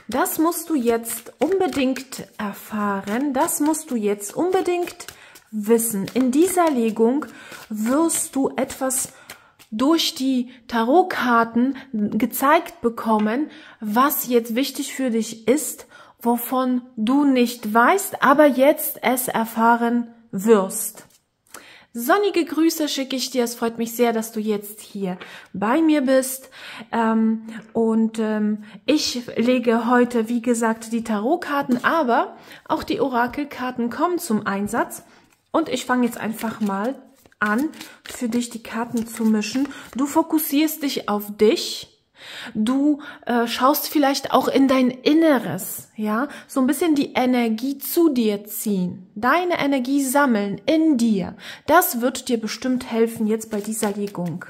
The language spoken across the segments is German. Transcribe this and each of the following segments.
Das musst du jetzt unbedingt erfahren, das musst du jetzt unbedingt wissen. In dieser Legung wirst du etwas durch die Tarotkarten gezeigt bekommen, was jetzt wichtig für dich ist, wovon du nicht weißt, aber jetzt es erfahren wirst. Sonnige Grüße schicke ich dir. Es freut mich sehr, dass du jetzt hier bei mir bist. Ich lege heute, wie gesagt, die Tarotkarten, aber auch die Orakelkarten kommen zum Einsatz. Und ich fange jetzt einfach mal an, für dich die Karten zu mischen. Du fokussierst dich auf dich. Du schaust vielleicht auch in dein Inneres, ja, so ein bisschen die Energie zu dir ziehen, deine Energie sammeln in dir. Das wird dir bestimmt helfen jetzt bei dieser Legung.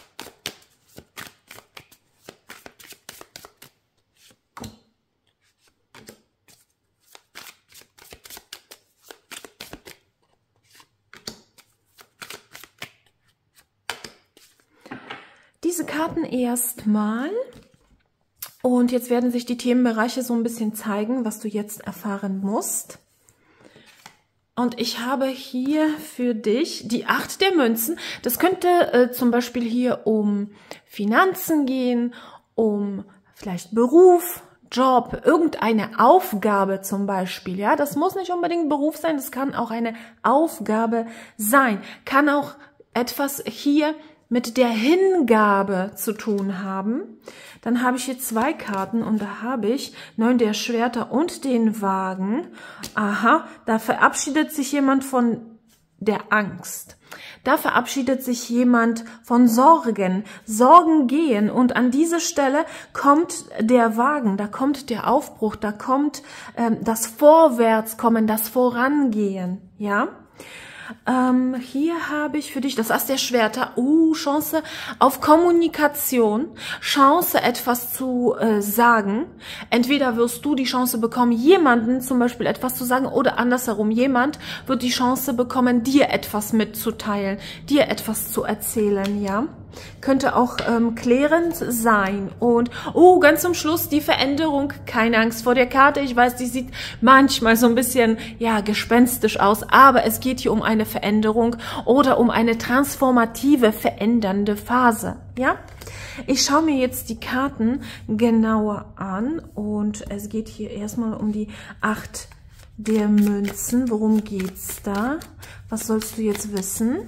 Diese Karten erstmal und jetzt werden sich die Themenbereiche so ein bisschen zeigen, was du jetzt erfahren musst. Und ich habe hier für dich die 8 der Münzen. Das könnte zum Beispiel hier um Finanzen gehen, um vielleicht Beruf, Job, irgendeine Aufgabe zum Beispiel. Ja, das muss nicht unbedingt Beruf sein, das kann auch eine Aufgabe sein. Kann auch etwas hier mit der Hingabe zu tun haben. Dann habe ich hier 2 Karten und da habe ich 9 der Schwerter und den Wagen. Aha, da verabschiedet sich jemand von der Angst. Da verabschiedet sich jemand von Sorgen. Sorgen gehen und an diese Stelle kommt der Wagen, da kommt der Aufbruch, da kommt das Vorwärtskommen, das Vorangehen, ja. Hier habe ich für dich das Ass der Schwerter. Chance auf Kommunikation, Chance etwas zu sagen. Entweder wirst du die Chance bekommen, jemanden zum Beispiel etwas zu sagen oder andersherum. Jemand wird die Chance bekommen, dir etwas mitzuteilen, dir etwas zu erzählen, ja. Könnte auch klärend sein. Und ganz zum Schluss die Veränderung. Keine Angst vor der Karte. Ich weiß, die sieht manchmal so ein bisschen ja gespenstisch aus, aber es geht hier um eine Veränderung oder um eine transformative, verändernde Phase. Ja? Ich schaue mir jetzt die Karten genauer an und es geht hier erstmal um die 8 der Münzen. Worum geht's da? Was sollst du jetzt wissen?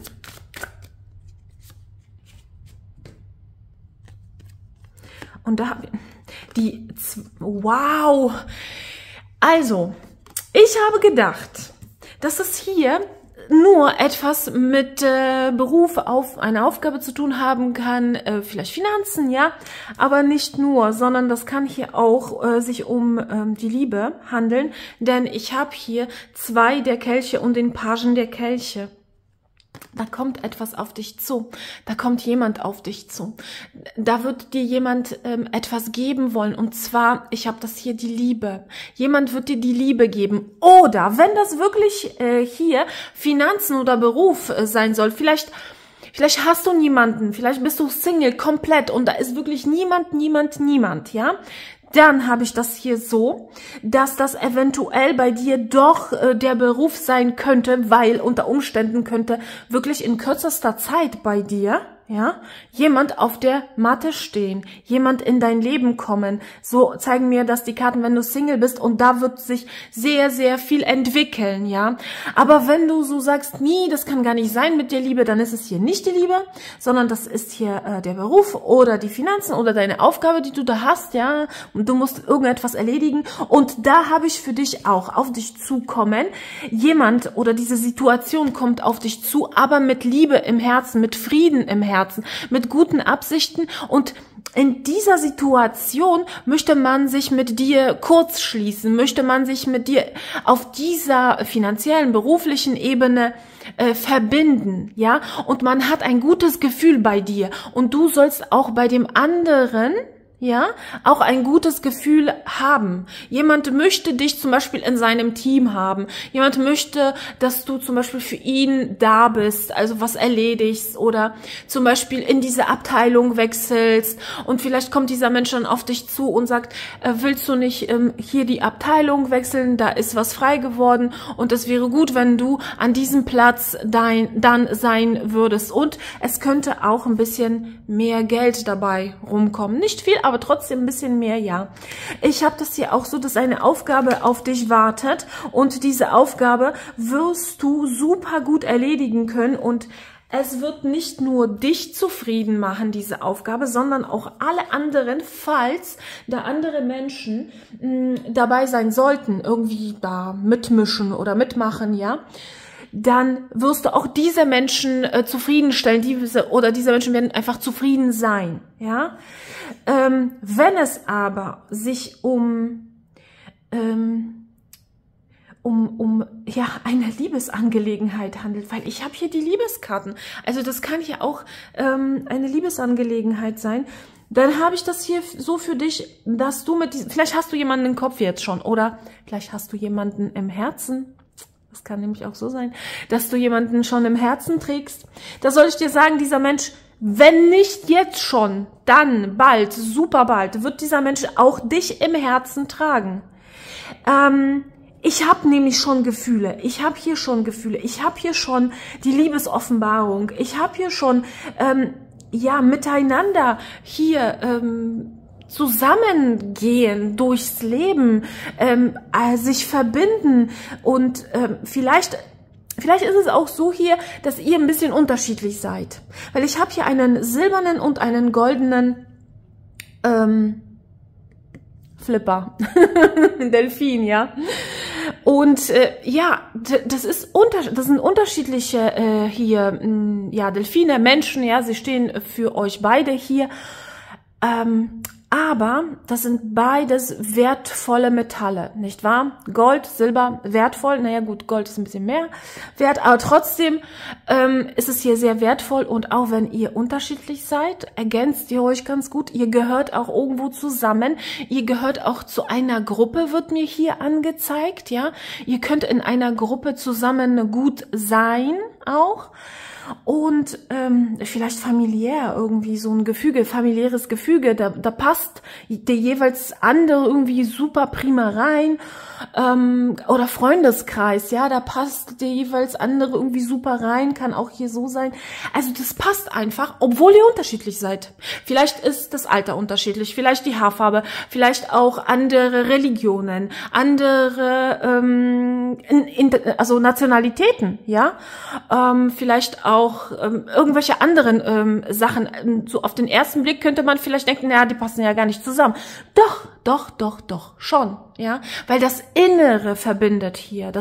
Und da habe ich wow! Also, ich habe gedacht, dass es hier nur etwas mit Beruf auf eine Aufgabe zu tun haben kann, vielleicht Finanzen, ja, aber nicht nur, sondern das kann hier auch sich um die Liebe handeln, denn ich habe hier 2 der Kelche und den Pagen der Kelche. Da kommt etwas auf dich zu, da kommt jemand auf dich zu, da wird dir jemand etwas geben wollen und zwar, ich habe das hier, die Liebe. Jemand wird dir die Liebe geben oder wenn das wirklich hier Finanzen oder Beruf sein soll, vielleicht hast du niemanden, vielleicht bist du Single komplett und da ist wirklich niemand, ja. Dann habe ich das hier so, dass das eventuell bei dir doch der Beruf sein könnte, weil unter Umständen könnte wirklich in kürzester Zeit bei dir, ja, jemand auf der Matte stehen, jemand in dein Leben kommen. So zeigen mir das die Karten, wenn du Single bist und da wird sich sehr, sehr viel entwickeln, ja. Aber wenn du so sagst, nee, das kann gar nicht sein mit der Liebe, dann ist es hier nicht die Liebe, sondern das ist hier der Beruf oder die Finanzen oder deine Aufgabe, die du da hast, ja. Und du musst irgendetwas erledigen und da habe ich für dich auch auf dich zukommen. Jemand oder diese Situation kommt auf dich zu, aber mit Liebe im Herzen, mit Frieden im Herzen, mit guten Absichten und in dieser Situation möchte man sich mit dir kurz schließen, möchte man sich mit dir auf dieser finanziellen, beruflichen Ebene verbinden, ja, und man hat ein gutes Gefühl bei dir und du sollst auch bei dem anderen, ja, auch ein gutes Gefühl haben. Jemand möchte dich zum Beispiel in seinem Team haben. Jemand möchte, dass du zum Beispiel für ihn da bist, also was erledigst oder zum Beispiel in diese Abteilung wechselst und vielleicht kommt dieser Mensch dann auf dich zu und sagt, willst du nicht hier die Abteilung wechseln, da ist was frei geworden und es wäre gut, wenn du an diesem Platz dann sein würdest. Und es könnte auch ein bisschen mehr Geld dabei rumkommen. Nicht viel, aber trotzdem ein bisschen mehr, ja. Ich habe das hier auch so, dass eine Aufgabe auf dich wartet und diese Aufgabe wirst du super gut erledigen können und es wird nicht nur dich zufrieden machen, diese Aufgabe, sondern auch alle anderen, falls da andere Menschen dabei sein sollten, irgendwie da mitmischen oder mitmachen, ja. Dann wirst du auch diese Menschen zufriedenstellen, diese Menschen werden einfach zufrieden sein, ja. Wenn es aber sich um ja, eine Liebesangelegenheit handelt, weil ich habe hier die Liebeskarten, also das kann ja auch eine Liebesangelegenheit sein, dann habe ich das hier so für dich, dass du vielleicht hast du jemanden im Kopf jetzt schon oder vielleicht hast du jemanden im Herzen. Das kann nämlich auch so sein, dass du jemanden schon im Herzen trägst. Da soll ich dir sagen, dieser Mensch, wenn nicht jetzt schon, dann bald, super bald, wird dieser Mensch auch dich im Herzen tragen. Ich habe nämlich schon Gefühle. Ich habe hier schon Gefühle. Ich habe hier schon die Liebesoffenbarung. Ich habe hier schon, ja, miteinander hier, zusammengehen durchs Leben, sich verbinden und vielleicht ist es auch so hier, dass ihr ein bisschen unterschiedlich seid. Weil ich habe hier einen silbernen und einen goldenen Flipper, Delfin, ja. Und ja, das sind unterschiedliche hier, ja, Delfine, Menschen, ja, sie stehen für euch beide hier. Aber das sind beides wertvolle Metalle, nicht wahr? Gold, Silber, wertvoll. Naja gut, Gold ist ein bisschen mehr wert, aber trotzdem ist es hier sehr wertvoll. Und auch wenn ihr unterschiedlich seid, ergänzt ihr euch ganz gut. Ihr gehört auch irgendwo zusammen. Ihr gehört auch zu einer Gruppe, wird mir hier angezeigt, ja. Ihr könnt in einer Gruppe zusammen gut sein auch. Und vielleicht familiär irgendwie so ein Gefüge, familiäres Gefüge, da passt der jeweils andere irgendwie super prima rein, oder Freundeskreis, ja, da passt der jeweils andere irgendwie super rein, kann auch hier so sein. Also das passt einfach, obwohl ihr unterschiedlich seid. Vielleicht ist das Alter unterschiedlich, vielleicht die Haarfarbe, vielleicht auch andere Religionen, andere also Nationalitäten, ja, vielleicht auch irgendwelche anderen Sachen. So auf den ersten Blick könnte man vielleicht denken, naja, die passen ja gar nicht zusammen. Doch, schon, ja, weil das Innere verbindet hier,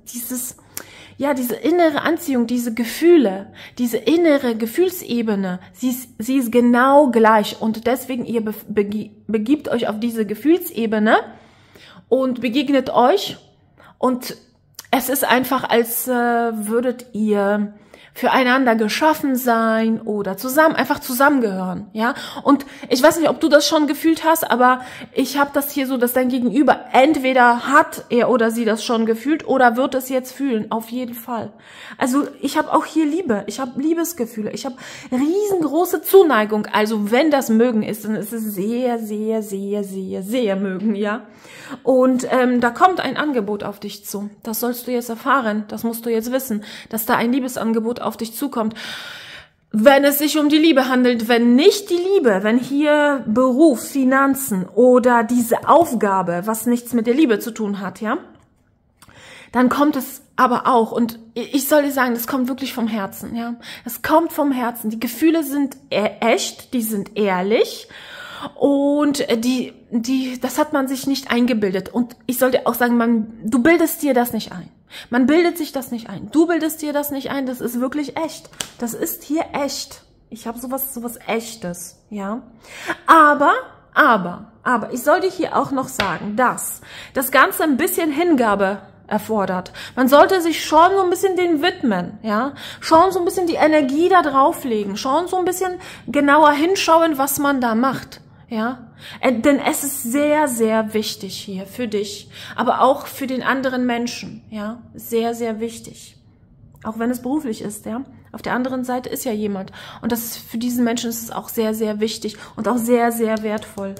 diese innere Anziehung, diese Gefühle, diese innere Gefühlsebene, sie ist genau gleich und deswegen ihr begibt euch auf diese Gefühlsebene und begegnet euch und es ist einfach, als würdet ihr füreinander geschaffen sein oder einfach zusammengehören, ja. Und ich weiß nicht, ob du das schon gefühlt hast, aber ich habe das hier so, dass dein Gegenüber entweder hat er oder sie das schon gefühlt oder wird es jetzt fühlen, auf jeden Fall. Also ich habe auch hier Liebe, ich habe Liebesgefühle, ich habe riesengroße Zuneigung. Also wenn das mögen ist, dann ist es sehr, sehr, sehr, sehr, sehr mögen, ja. Und da kommt ein Angebot auf dich zu. Das sollst du jetzt erfahren, das musst du jetzt wissen, dass da ein Liebesangebot auf dich zukommt. Wenn es sich um die Liebe handelt, wenn nicht die Liebe, wenn hier Beruf, Finanzen oder diese Aufgabe, was nichts mit der Liebe zu tun hat, ja, dann kommt es aber auch, und ich soll dir sagen, das kommt wirklich vom Herzen, ja. Es kommt vom Herzen. Die Gefühle sind echt, die sind ehrlich. Und das hat man sich nicht eingebildet. Und ich soll dir auch sagen, du bildest dir das nicht ein. Man bildet sich das nicht ein. Du bildest dir das nicht ein. Das ist wirklich echt. Das ist hier echt. Ich habe sowas Echtes, ja. Aber ich soll dir hier auch noch sagen, dass das Ganze ein bisschen Hingabe erfordert. Man sollte sich schon so ein bisschen den widmen, ja, schon so ein bisschen die Energie da drauflegen, schon so ein bisschen genauer hinschauen, was man da macht. ja, denn es ist sehr, sehr wichtig hier für dich, aber auch für den anderen Menschen, ja, sehr, sehr wichtig, auch wenn es beruflich ist, ja. Auf der anderen Seite ist ja jemand und das ist, für diesen Menschen ist es auch sehr, sehr wichtig und auch sehr, sehr wertvoll.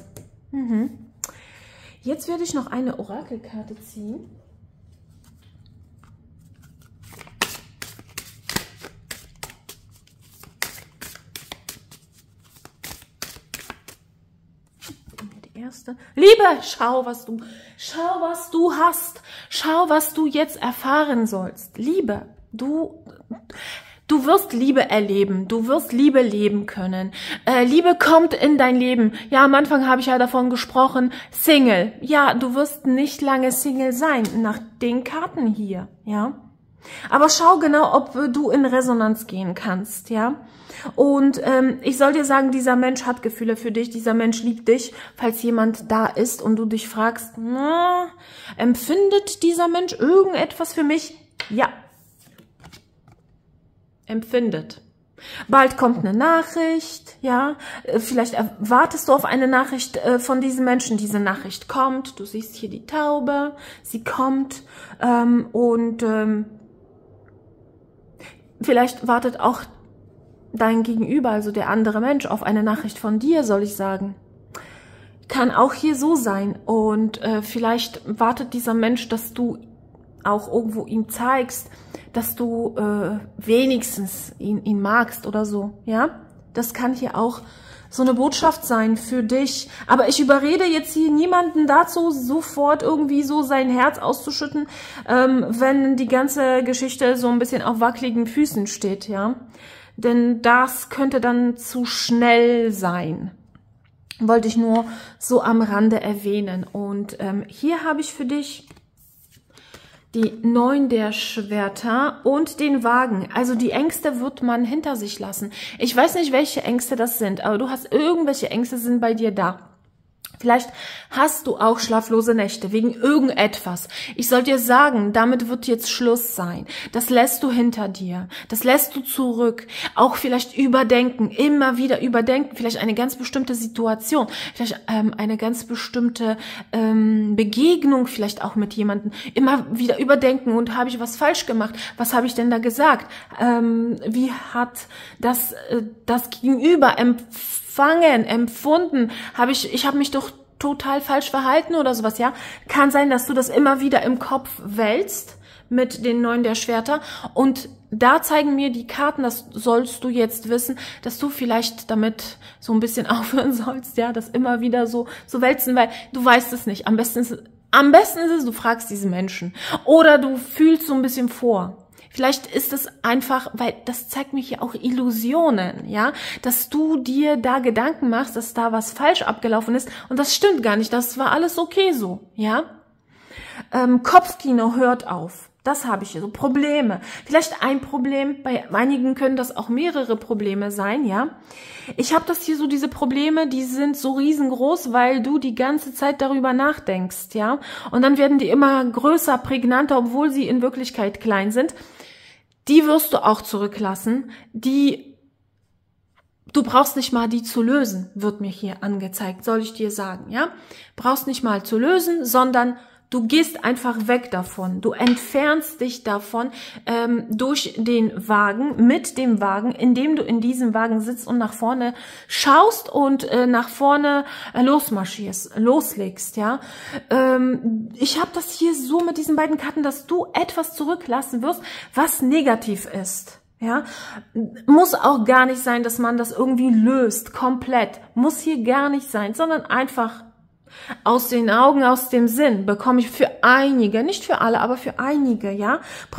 Jetzt werde ich noch eine Orakelkarte ziehen. Die erste. Liebe, schau, was du hast. Schau, was du jetzt erfahren sollst. Liebe, du wirst Liebe erleben, du wirst Liebe leben können. Liebe kommt in dein Leben. Ja, am Anfang habe ich ja davon gesprochen, Single. Ja, du wirst nicht lange Single sein, nach den Karten hier, ja. Aber schau genau, ob du in Resonanz gehen kannst, ja. Und ich soll dir sagen, dieser Mensch hat Gefühle für dich, dieser Mensch liebt dich, falls jemand da ist und du dich fragst, na, empfindet dieser Mensch irgendetwas für mich? Ja. Empfindet. Bald kommt eine Nachricht, ja, vielleicht wartest du auf eine Nachricht von diesem Menschen, diese Nachricht kommt, du siehst hier die Taube, sie kommt vielleicht wartet auch dein Gegenüber, also der andere Mensch, auf eine Nachricht von dir, soll ich sagen. Kann auch hier so sein und vielleicht wartet dieser Mensch, dass du auch irgendwo ihm zeigst, dass du wenigstens ihn magst oder so, ja? Das kann hier auch so eine Botschaft sein für dich. Aber ich überrede jetzt hier niemanden dazu, sofort irgendwie so sein Herz auszuschütten, wenn die ganze Geschichte so ein bisschen auf wackeligen Füßen steht, ja? Denn das könnte dann zu schnell sein. Wollte ich nur so am Rande erwähnen. Und hier habe ich für dich die 9 der Schwerter und den Wagen. Also die Ängste wird man hinter sich lassen. Ich weiß nicht, welche Ängste das sind, aber du hast irgendwelche Ängste, sind bei dir da. Vielleicht hast du auch schlaflose Nächte wegen irgendetwas. Ich soll dir sagen, damit wird jetzt Schluss sein. Das lässt du hinter dir. Das lässt du zurück. Auch vielleicht überdenken, immer wieder überdenken. Vielleicht eine ganz bestimmte Situation. Vielleicht eine ganz bestimmte Begegnung vielleicht auch mit jemandem. Immer wieder überdenken. Und habe ich was falsch gemacht? Was habe ich denn da gesagt? Wie hat das Gegenüber empfunden, ich habe mich doch total falsch verhalten oder sowas, ja? Kann sein, dass du das immer wieder im Kopf wälzt mit den 9 der Schwerter und da zeigen mir die Karten, das sollst du jetzt wissen, dass du vielleicht damit so ein bisschen aufhören sollst, ja, das immer wieder so wälzen, weil du weißt es nicht. Am besten ist es, du fragst diesen Menschen oder du fühlst so ein bisschen vor. Vielleicht ist es einfach, weil das zeigt mir hier auch Illusionen, ja, dass du dir da Gedanken machst, dass da was falsch abgelaufen ist und das stimmt gar nicht, das war alles okay so, ja. Kopfkino hört auf, das habe ich hier, so Probleme. Vielleicht ein Problem, bei einigen können das auch mehrere Probleme sein, ja. Ich habe das hier so, diese Probleme, die sind so riesengroß, weil du die ganze Zeit darüber nachdenkst, ja. Und dann werden die immer größer, prägnanter, obwohl sie in Wirklichkeit klein sind. Die wirst du auch zurücklassen, du brauchst nicht mal die zu lösen, wird mir hier angezeigt, soll ich dir sagen, ja? Brauchst nicht mal zu lösen, sondern du gehst einfach weg davon. Du entfernst dich davon durch den Wagen, mit dem Wagen, indem du in diesem Wagen sitzt und nach vorne schaust und nach vorne loslegst, ja. Ich habe das hier so mit diesen beiden Karten, dass du etwas zurücklassen wirst, was negativ ist. Ja, muss auch gar nicht sein, dass man das irgendwie löst, komplett. Muss hier gar nicht sein, sondern einfach aus den Augen, aus dem Sinn bekomme ich für einige, nicht für alle, aber für einige, ja,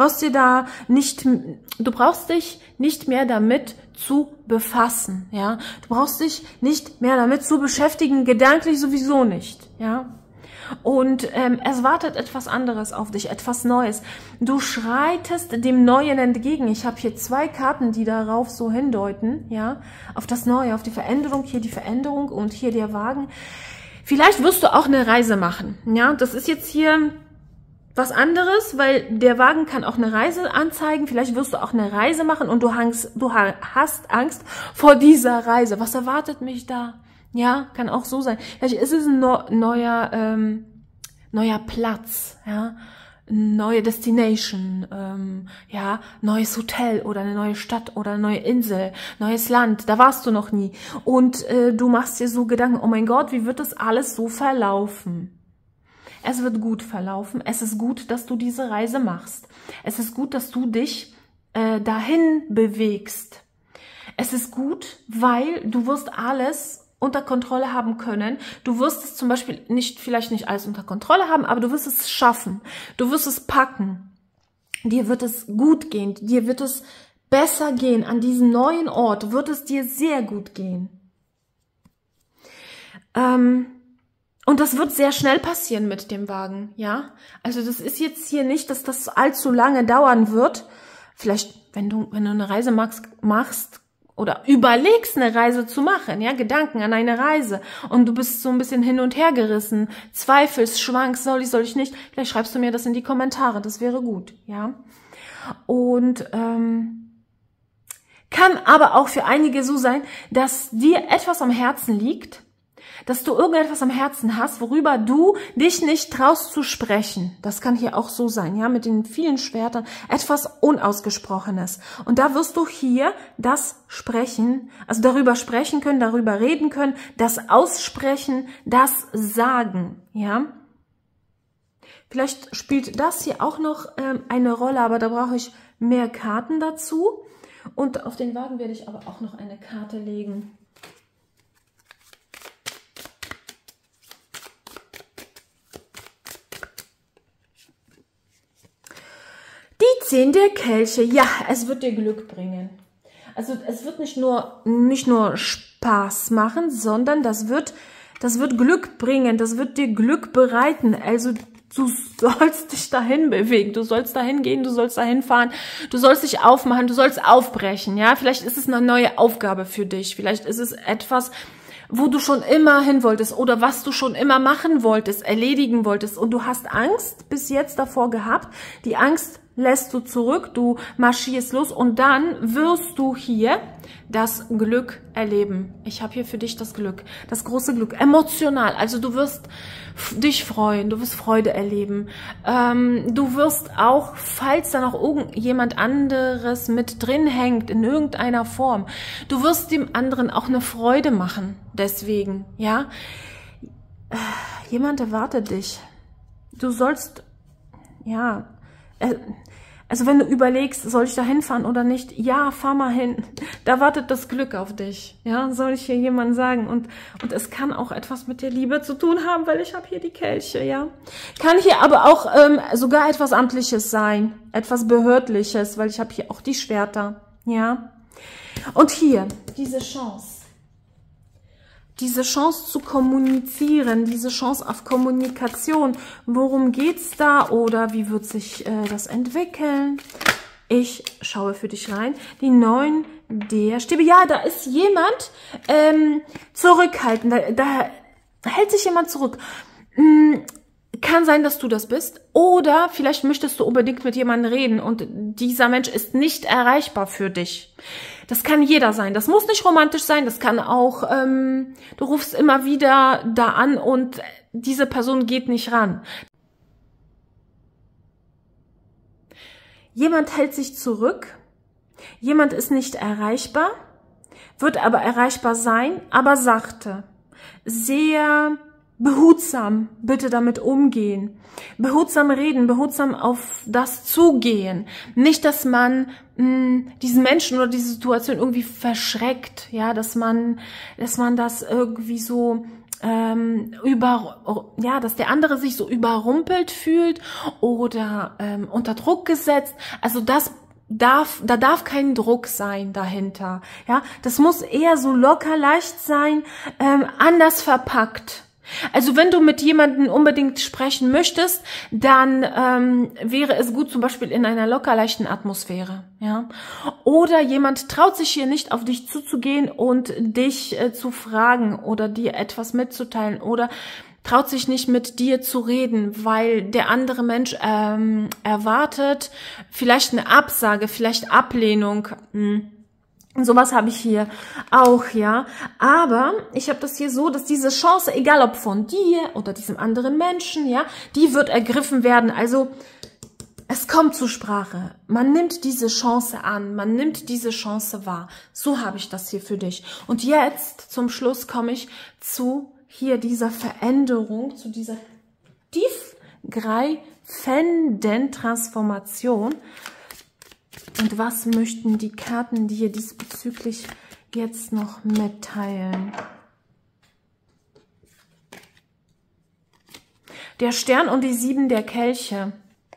du brauchst dich nicht mehr damit zu befassen, ja, du brauchst dich nicht mehr damit zu beschäftigen, gedanklich sowieso nicht, ja. Und es wartet etwas anderes auf dich, etwas Neues. Du schreitest dem Neuen entgegen. Ich habe hier 2 Karten, die darauf so hindeuten, ja, auf das Neue, auf die Veränderung, hier die Veränderung und hier der Wagen. Vielleicht wirst du auch eine Reise machen, ja, das ist jetzt hier was anderes, weil der Wagen kann auch eine Reise anzeigen, vielleicht wirst du auch eine Reise machen und du hast Angst vor dieser Reise. Was erwartet mich da? Ja, kann auch so sein. Vielleicht ist es ein neuer Platz, ja, neue Destination, ja, neues Hotel oder eine neue Stadt oder eine neue Insel, neues Land, da warst du noch nie. Und du machst dir so Gedanken, oh mein Gott, wie wird das alles so verlaufen? Es wird gut verlaufen. Es ist gut, dass du diese Reise machst. Es ist gut, dass du dich dahin bewegst. Es ist gut, weil du wirst alles unter Kontrolle haben können. Du wirst es zum Beispiel vielleicht nicht alles unter Kontrolle haben, aber du wirst es schaffen. Du wirst es packen. Dir wird es gut gehen. Dir wird es besser gehen. An diesem neuen Ort wird es dir sehr gut gehen. Und das wird sehr schnell passieren mit dem Wagen, ja. Also das ist jetzt hier nicht, dass das allzu lange dauern wird. Vielleicht, wenn du eine Reise machst oder überlegst, eine Reise zu machen, ja, Gedanken an eine Reise und du bist so ein bisschen hin und her gerissen, zweifelst, schwankst, soll ich nicht, vielleicht schreibst du mir das in die Kommentare, das wäre gut, ja. Und kann aber auch für einige so sein, dass dir etwas am Herzen liegt, dass du irgendetwas am Herzen hast, worüber du dich nicht traust zu sprechen. Das kann hier auch so sein, ja, mit den vielen Schwertern, etwas Unausgesprochenes. Und da wirst du hier das sprechen, also darüber sprechen können, darüber reden können, das aussprechen, das sagen, ja. Vielleicht spielt das hier auch noch eine Rolle, aber da brauche ich mehr Karten dazu. Und auf den Wagen werde ich aber auch noch eine Karte legen. Die 10 der Kelche, ja, es wird dir Glück bringen. Also es wird nicht nur Spaß machen, sondern das wird Glück bringen, das wird dir Glück bereiten. Also du sollst dich dahin bewegen, du sollst dahin gehen, du sollst dahin fahren, du sollst dich aufmachen, du sollst aufbrechen, ja. Vielleicht ist es eine neue Aufgabe für dich, vielleicht ist es etwas, wo du schon immer hin wolltest oder was du schon immer machen wolltest, erledigen wolltest und du hast Angst bis jetzt davor gehabt. Die Angst lässt du zurück, du marschierst los und dann wirst du hier das Glück erleben. Ich habe hier für dich das Glück, das große Glück, emotional. Also du wirst dich freuen, du wirst Freude erleben. Du wirst auch, falls da noch irgendjemand anderes mit drin hängt, in irgendeiner Form, du wirst dem anderen auch eine Freude machen. Deswegen, ja, jemand erwartet dich. Du sollst, ja, also wenn du überlegst, soll ich da hinfahren oder nicht? Ja, fahr mal hin. Da wartet das Glück auf dich. Ja, soll ich hier jemand sagen? Und es kann auch etwas mit der Liebe zu tun haben, weil ich habe hier die Kelche, ja. Kann hier aber auch sogar etwas Amtliches sein, etwas Behördliches, weil ich habe hier auch die Schwerter, ja. Und hier, diese Chance zu kommunizieren, diese Chance auf Kommunikation. Worum geht's da oder wie wird sich das entwickeln? Ich schaue für dich rein. Die 9 der Stäbe. Ja, da ist jemand zurückhaltend. Da hält sich jemand zurück. Kann sein, dass du das bist. Oder vielleicht möchtest du unbedingt mit jemandem reden und dieser Mensch ist nicht erreichbar für dich. Das kann jeder sein. Das muss nicht romantisch sein. Das kann auch, du rufst immer wieder da an und diese Person geht nicht ran. Jemand hält sich zurück. Jemand ist nicht erreichbar, wird aber erreichbar sein, aber sachte. Sehr behutsam bitte damit umgehen. Behutsam reden, behutsam auf das zugehen. Nicht, dass man diesen Menschen oder diese Situation irgendwie verschreckt, ja, dass man das irgendwie so dass der andere sich so überrumpelt fühlt oder unter Druck gesetzt. Also da darf kein Druck sein dahinter, ja. Das muss eher so locker leicht sein, anders verpackt. Also wenn du mit jemandem unbedingt sprechen möchtest, dann wäre es gut zum Beispiel in einer locker leichten Atmosphäre, ja. Oder jemand traut sich hier nicht auf dich zuzugehen und dich zu fragen oder dir etwas mitzuteilen oder traut sich nicht mit dir zu reden, weil der andere Mensch erwartet vielleicht eine Absage, vielleicht Ablehnung. Sowas habe ich hier auch, ja. Aber ich habe das hier so, dass diese Chance, egal ob von dir oder diesem anderen Menschen, ja, die wird ergriffen werden. Also es kommt zur Sprache. Man nimmt diese Chance an, man nimmt diese Chance wahr. So habe ich das hier für dich. Und jetzt zum Schluss komme ich zu hier dieser Veränderung, zu dieser tiefgreifenden Transformation. Und was möchten die Karten dir diesbezüglich jetzt noch mitteilen? Der Stern und die 7 der Kelche.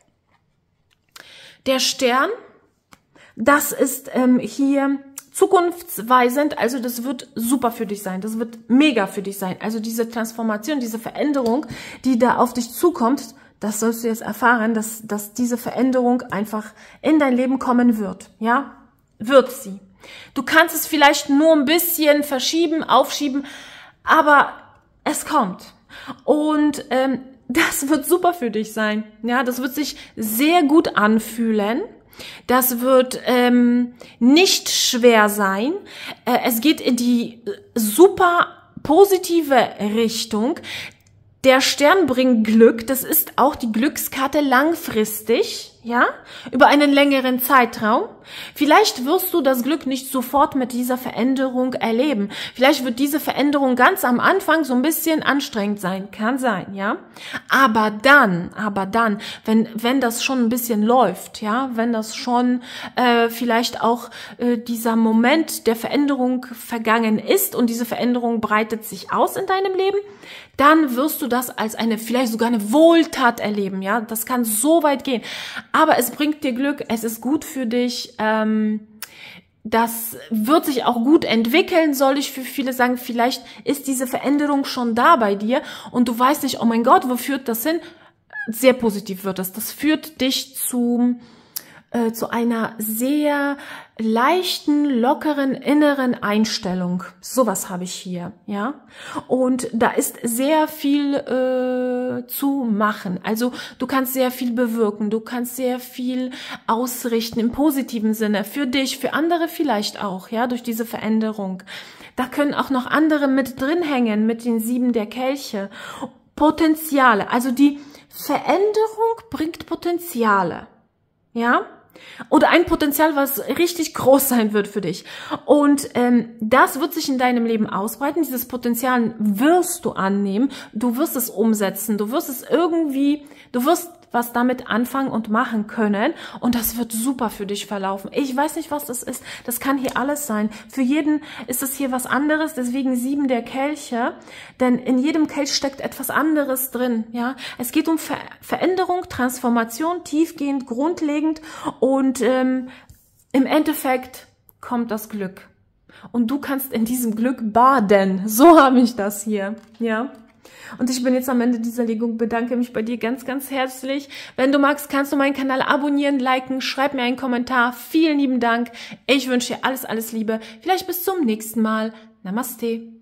Der Stern, das ist hier zukunftsweisend, also das wird super für dich sein, das wird mega für dich sein. Also diese Transformation, diese Veränderung, die da auf dich zukommt, das sollst du jetzt erfahren, dass diese Veränderung einfach in dein Leben kommen wird. Ja, wird sie. Du kannst es vielleicht nur ein bisschen verschieben, aufschieben, aber es kommt. Und das wird super für dich sein. Ja, das wird sich sehr gut anfühlen. Das wird nicht schwer sein. Es geht in die super positive Richtung. Der Stern bringt Glück, das ist auch die Glückskarte langfristig, ja, über einen längeren Zeitraum. Vielleicht wirst du das Glück nicht sofort mit dieser Veränderung erleben. Vielleicht wird diese Veränderung ganz am Anfang so ein bisschen anstrengend sein, kann sein, ja. Aber dann, wenn das schon ein bisschen läuft, ja, wenn das schon vielleicht auch dieser Moment der Veränderung vergangen ist und diese Veränderung breitet sich aus in deinem Leben, dann wirst du das als vielleicht sogar eine Wohltat erleben, ja. Das kann so weit gehen. Aber es bringt dir Glück, es ist gut für dich, das wird sich auch gut entwickeln, soll ich für viele sagen. Vielleicht ist diese Veränderung schon da bei dir und du weißt nicht, oh mein Gott, wo führt das hin? Sehr positiv wird das. Das führt dich zu einer sehr leichten, lockeren inneren Einstellung. Sowas habe ich hier, ja. Und da ist sehr viel zu machen. Also du kannst sehr viel bewirken, du kannst sehr viel ausrichten im positiven Sinne, für dich, für andere vielleicht auch, ja, durch diese Veränderung. Da können auch noch andere mit drin hängen, mit den 7 der Kelche. Potenziale, also die Veränderung bringt Potenziale, ja. Oder ein Potenzial, was richtig groß sein wird für dich. Und das wird sich in deinem Leben ausbreiten. Dieses Potenzial wirst du annehmen. Du wirst es umsetzen. Du wirst was damit anfangen und machen können. Und das wird super für dich verlaufen. Ich weiß nicht, was das ist. Das kann hier alles sein. Für jeden ist es hier was anderes. Deswegen 7 der Kelche. Denn in jedem Kelch steckt etwas anderes drin. Ja, es geht um Veränderung, Transformation, tiefgehend, grundlegend. Und im Endeffekt kommt das Glück. Und du kannst in diesem Glück baden. So habe ich das hier. Ja. Und ich bin jetzt am Ende dieser Legung, bedanke mich bei dir ganz, ganz herzlich. Wenn du magst, kannst du meinen Kanal abonnieren, liken, schreib mir einen Kommentar. Vielen lieben Dank. Ich wünsche dir alles, alles Liebe. Vielleicht bis zum nächsten Mal. Namaste.